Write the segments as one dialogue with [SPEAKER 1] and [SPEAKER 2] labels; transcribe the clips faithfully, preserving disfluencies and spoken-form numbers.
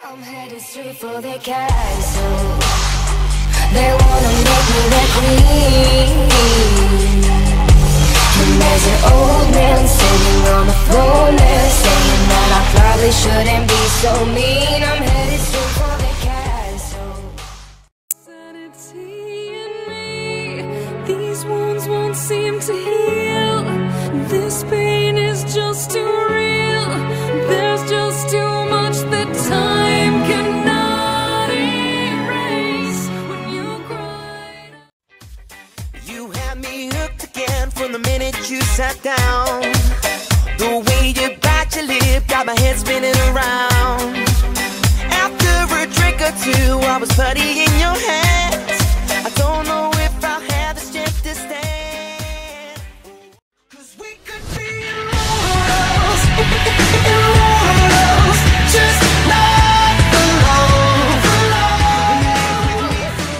[SPEAKER 1] I'm headed straight for the castle. They wanna make me their queen. And there's an old man sitting on the throne there, saying that I probably shouldn't be so mean. I'm headed straight for the castle.
[SPEAKER 2] Sanity in me, these wounds won't seem to heal. This pain is just too real. There's just too much that time cannot erase. When you cried,
[SPEAKER 3] you had me hooked again from the minute you sat down. The way you bite your lip got my head spinning around. After a drink or two, I was putty in your hands. I don't know if I'll have the strength to stand. 'Cause we could be immortals, immortals, just not alone, alone.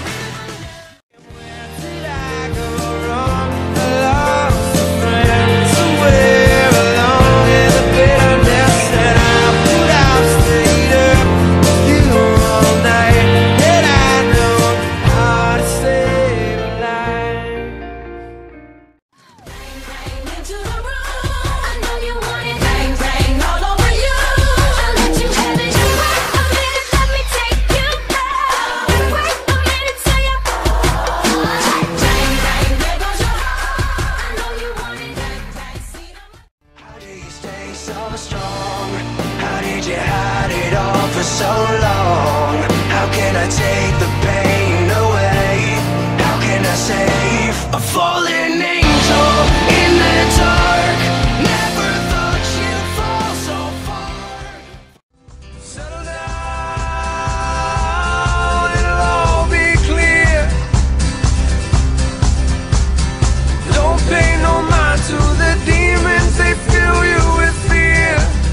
[SPEAKER 3] Where did I go wrong? I lost a friend somewhere along in the bitterness that I put out. Stayed up with you all night, and I know how to save a life.
[SPEAKER 2] into the room. I know you want it. Bang, bang, all over you. I'll let you have it. Wait a minute, let me take you back. Wait a minute till you bang, bang, bang, there goes your heart. I know you want it. Bang, bang, see them.
[SPEAKER 3] How do you stay so strong? How did you hide it all for so long? How can I take the pain away? How can I save a fallen angel in the dark? Never thought you'd fall so far. Settle down, it'll all be clear. Don't pay no mind to the demons, they fill you with fear.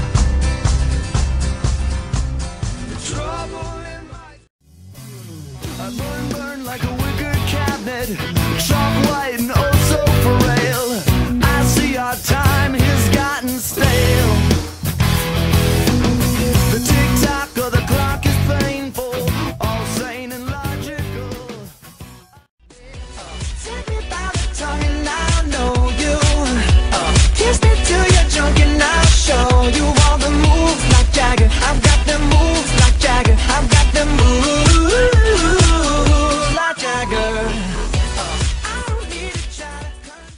[SPEAKER 3] The trouble in my I burn, burn like a wicker cabinet, chalk white and oh so frail. I see our time has gotten stale. The tick-tock of the clock is painful, all sane and logical. Take me by the tongue and I'll know you. Uh, kiss me till you're drunk and I'll show you all the moves like Jagger. I've got them moves like Jagger. I've got them moves like Jagger. Uh, I don't need a child.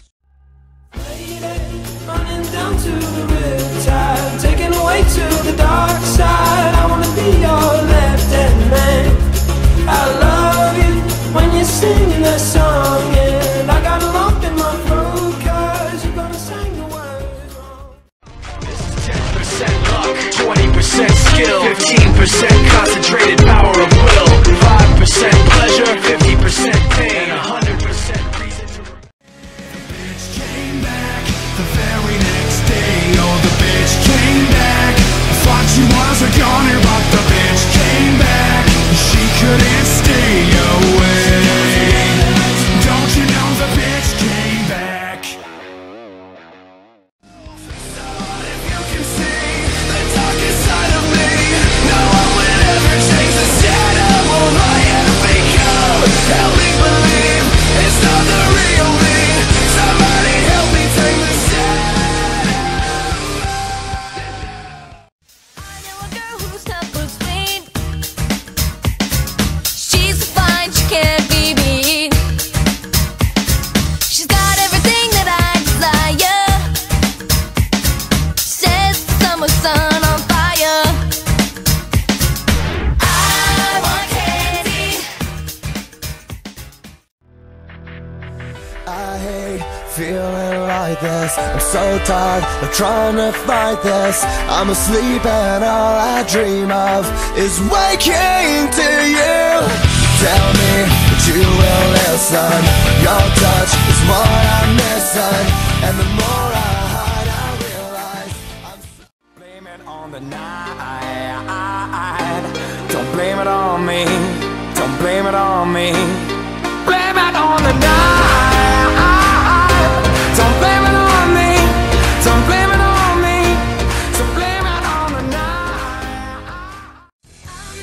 [SPEAKER 4] Running down to the riptide, taken away to the dark side. I wanna be your left-hand man. I love you when you're singing that song, and I got a lump in my throat 'cause you're gonna sing the words wrong.
[SPEAKER 5] ten percent luck, twenty percent skill, fifteen percent concentrated power of will, five percent pleasure, fifty percent pain, and one hundred percent reason to. The bitch came back the very next day. Oh, the bitch came back. Thought she was a goner, but the bitch came back. She couldn't stay away. Don't you know the bitch came back? If you can see the darkest side of me, no one will ever change the shadow of I have become. Help me believe it's not the real me. Somebody help me take the shadow.
[SPEAKER 2] I know a girl who's tough but sweet. She's so fine, she can't be beat. She's got everything that I desire. Says the summer sun on fire. I want candy.
[SPEAKER 3] I hate feeling like this. I'm so tired of trying to fight this. I'm asleep and all I dream of is waking to you. Tell me that you will listen. Your touch is what I'm missing, and the more I hide, I realize I'm blame it on the night. Don't blame it on me. Don't blame it on me. Blame it on the night. Don't blame it on me. Don't blame it on me. So blame it on the night.
[SPEAKER 2] I'm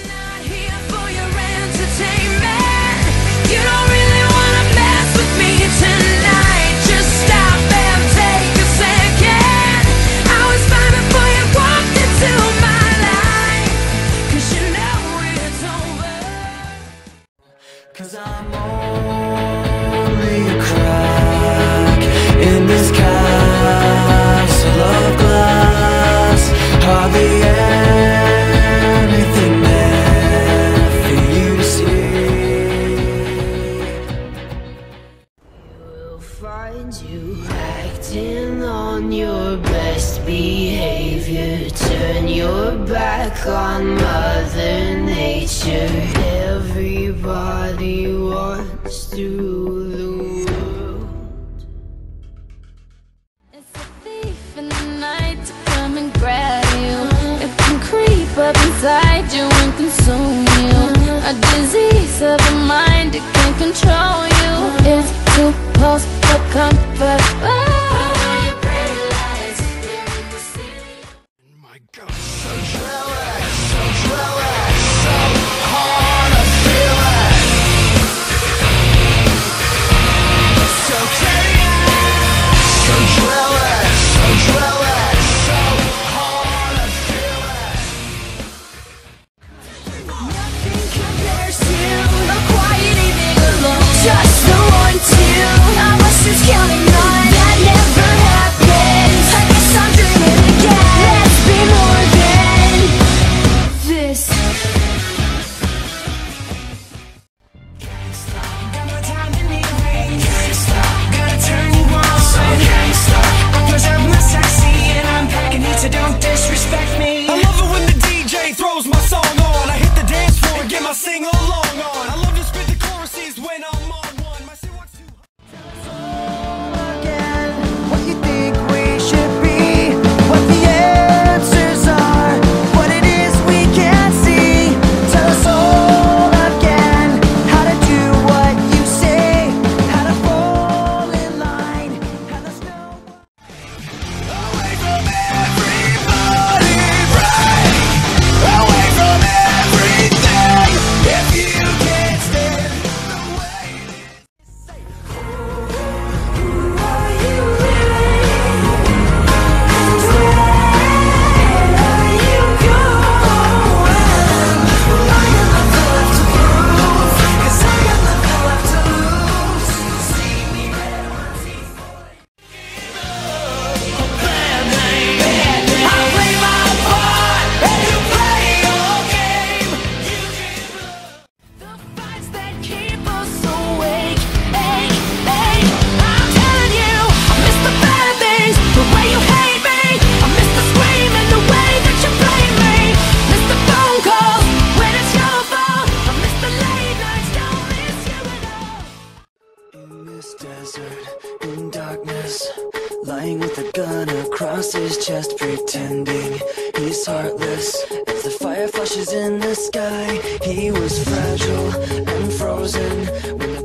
[SPEAKER 1] Mother Nature. Everybody wants to rule the world.
[SPEAKER 2] It's a thief in the night to come and grab you. It can creep up inside you and consume you. A disease of the mind, it can control you. It's too close for comfort. Oh.
[SPEAKER 3] My God, so jealous, so jealous, so hard to feel it. So curious, so jealous, so jealous, so hard to feel it.
[SPEAKER 2] Nothing compares to a quiet evening alone. Just the one, two. I was just counting on that never happened. I guess I'm dreaming again. Let's be more than this.
[SPEAKER 4] Got my time in the ring. Can't stop, gotta turn you on. So can't stop. I present my sexy and I'm packing it, so don't disrespect me.
[SPEAKER 6] I love it when the D J throws my song on. I hit the dance floor and get my sing along on. I love to spit the choruses when I'm on one. My say what's too
[SPEAKER 3] Again, what you think we should be, what the answers are, what it is we can't see. Tell us all again how to do what you say, how to fall in line, how to know. Away from everybody, right? Away from everything. If you can't stand the way it is, say, who are you really? And where are you going? I got nothing left to prove, 'cause I got nothing left to lose. See me red on T V. Bad name. I play my part, and you play your game. You give
[SPEAKER 2] The fights that keep us awake, ache, ache. I'm telling you, I miss the bad things, the way you hate me. I miss the scream and the way that you blame me. Miss the phone calls when it's your fault. I miss the late nights, don't miss you at all.
[SPEAKER 3] In this desert, in darkness, lying with a gun across his chest, pretending he's heartless. As the fire flashes in the sky, he was fragile and frozen when the